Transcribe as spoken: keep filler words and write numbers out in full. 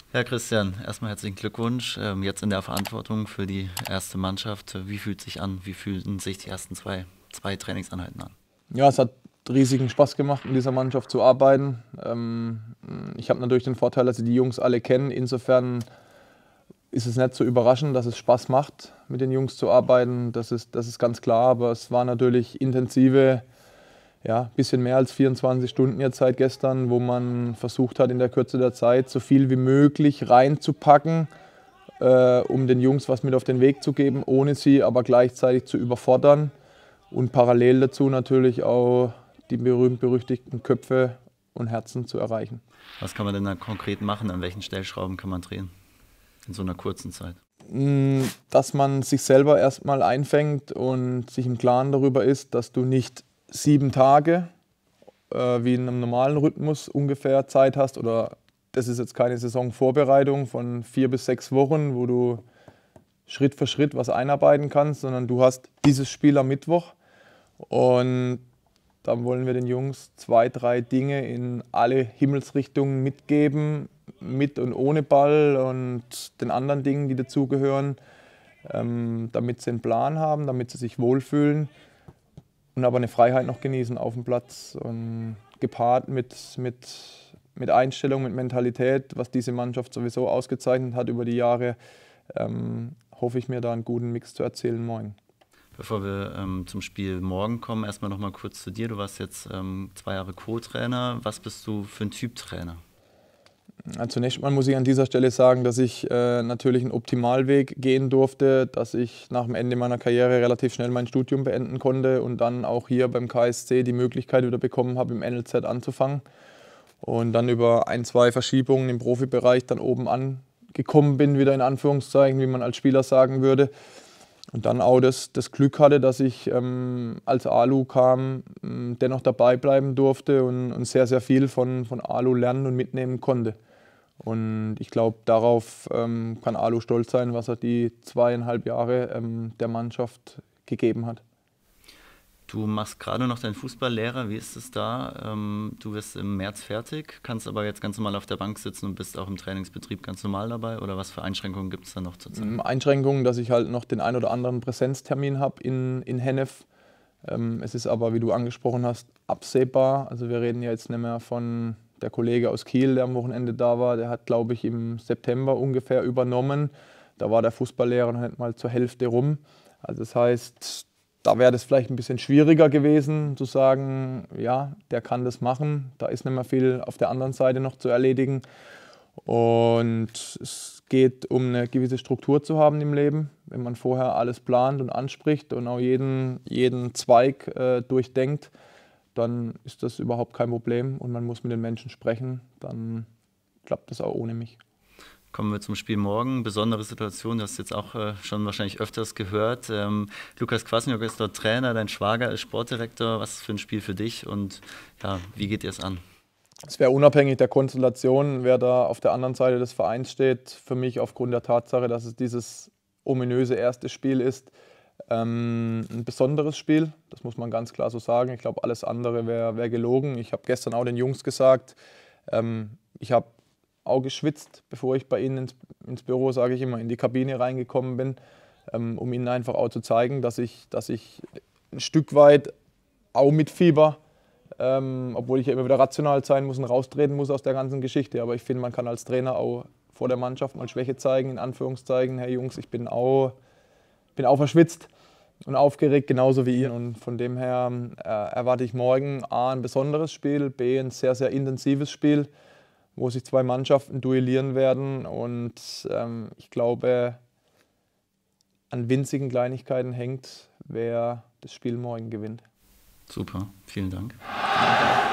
Ja, Christian, erstmal herzlichen Glückwunsch. Ähm, jetzt in der Verantwortung für die erste Mannschaft. Wie fühlt sich an? Wie fühlten sich die ersten zwei, zwei Trainingseinheiten an? Ja, es hat riesigen Spaß gemacht, in dieser Mannschaft zu arbeiten. Ähm, ich habe natürlich den Vorteil, dass ich die Jungs alle kenne. Insofern ist es nicht so überraschend, dass es Spaß macht, mit den Jungs zu arbeiten. Das ist, das ist ganz klar, aber es war natürlich intensive, ja, bisschen mehr als vierundzwanzig Stunden jetzt seit gestern, wo man versucht hat, in der Kürze der Zeit so viel wie möglich reinzupacken, äh, um den Jungs was mit auf den Weg zu geben, ohne sie aber gleichzeitig zu überfordern. Und parallel dazu natürlich auch die berühmt-berüchtigten Köpfe und Herzen zu erreichen. Was kann man denn da konkret machen? An welchen Stellschrauben kann man drehen in so einer kurzen Zeit? Dass man sich selber erstmal einfängt und sich im Klaren darüber ist, dass du nicht sieben Tage äh, wie in einem normalen Rhythmus ungefähr Zeit hast, oder das ist jetzt keine Saisonvorbereitung von vier bis sechs Wochen, wo du Schritt für Schritt was einarbeiten kannst, sondern du hast dieses Spiel am Mittwoch und dann wollen wir den Jungs zwei, drei Dinge in alle Himmelsrichtungen mitgeben, mit und ohne Ball und den anderen Dingen, die dazugehören, ähm, damit sie einen Plan haben, damit sie sich wohlfühlen und aber eine Freiheit noch genießen auf dem Platz. Und gepaart mit, mit, mit Einstellung, mit Mentalität, was diese Mannschaft sowieso ausgezeichnet hat über die Jahre, ähm, hoffe ich mir da einen guten Mix zu erzählen morgen. Bevor wir ähm, zum Spiel morgen kommen, erstmal noch mal kurz zu dir. Du warst jetzt ähm, zwei Jahre Co-Trainer. Was bist du für ein Typ Trainer? Also zunächst mal muss ich an dieser Stelle sagen, dass ich äh, natürlich einen Optimalweg gehen durfte, dass ich nach dem Ende meiner Karriere relativ schnell mein Studium beenden konnte und dann auch hier beim K S C die Möglichkeit wieder bekommen habe, im N L Z anzufangen. Und dann über ein, zwei Verschiebungen im Profibereich dann oben angekommen bin, wieder in Anführungszeichen, wie man als Spieler sagen würde. Und dann auch das, das Glück hatte, dass ich ähm, als Alu kam, ähm, dennoch dabei bleiben durfte und, und sehr, sehr viel von, von Alu lernen und mitnehmen konnte. Und ich glaube, darauf ähm, kann Alu stolz sein, was er die zweieinhalb Jahre ähm, der Mannschaft gegeben hat. Du machst gerade noch deinen Fußballlehrer. Wie ist es da? Ähm, du wirst im März fertig, kannst aber jetzt ganz normal auf der Bank sitzen und bist auch im Trainingsbetrieb ganz normal dabei. Oder was für Einschränkungen gibt es da noch zurzeit? Einschränkungen, dass ich halt noch den ein oder anderen Präsenztermin habe in, in Hennef. Ähm, es ist aber, wie du angesprochen hast, absehbar. Also wir reden ja jetzt nicht mehr von der Kollege aus Kiel, der am Wochenende da war. Der hat, glaube ich, im September ungefähr übernommen. Da war der Fußballlehrer noch nicht mal zur Hälfte rum. Also das heißt, da wäre das vielleicht ein bisschen schwieriger gewesen, zu sagen, ja, der kann das machen. Da ist nicht mehr viel auf der anderen Seite noch zu erledigen. Und es geht um eine gewisse Struktur zu haben im Leben. Wenn man vorher alles plant und anspricht und auch jeden, jeden Zweig äh, durchdenkt, dann ist das überhaupt kein Problem und man muss mit den Menschen sprechen. Dann klappt das auch ohne mich. Kommen wir zum Spiel morgen. Besondere Situation, du hast jetzt auch äh, schon wahrscheinlich öfters gehört. Ähm, Lukas Kwasniok ist dort Trainer, dein Schwager ist Sportdirektor. Was ist für ein Spiel für dich und ja, wie geht ihr es an? Es wäre unabhängig der Konstellation, wer da auf der anderen Seite des Vereins steht, für mich aufgrund der Tatsache, dass es dieses ominöse erste Spiel ist, ähm, ein besonderes Spiel. Das muss man ganz klar so sagen. Ich glaube, alles andere wäre wär gelogen. Ich habe gestern auch den Jungs gesagt, ähm, ich habe auch geschwitzt, bevor ich bei ihnen ins, ins Büro, sage ich immer, in die Kabine reingekommen bin, ähm, um ihnen einfach auch zu zeigen, dass ich, dass ich ein Stück weit auch mit Fieber, ähm, obwohl ich ja immer wieder rational sein muss und raustreten muss aus der ganzen Geschichte. Aber ich finde, man kann als Trainer auch vor der Mannschaft mal Schwäche zeigen, in Anführungszeichen. Hey Jungs, ich bin auch, bin auch verschwitzt und aufgeregt, genauso wie ihr. Und von dem her äh, erwarte ich morgen A, ein besonderes Spiel, B, ein sehr, sehr intensives Spiel, wo sich zwei Mannschaften duellieren werden. Und ähm, ich glaube, an winzigen Kleinigkeiten hängt, wer das Spiel morgen gewinnt. Super, vielen Dank. Danke.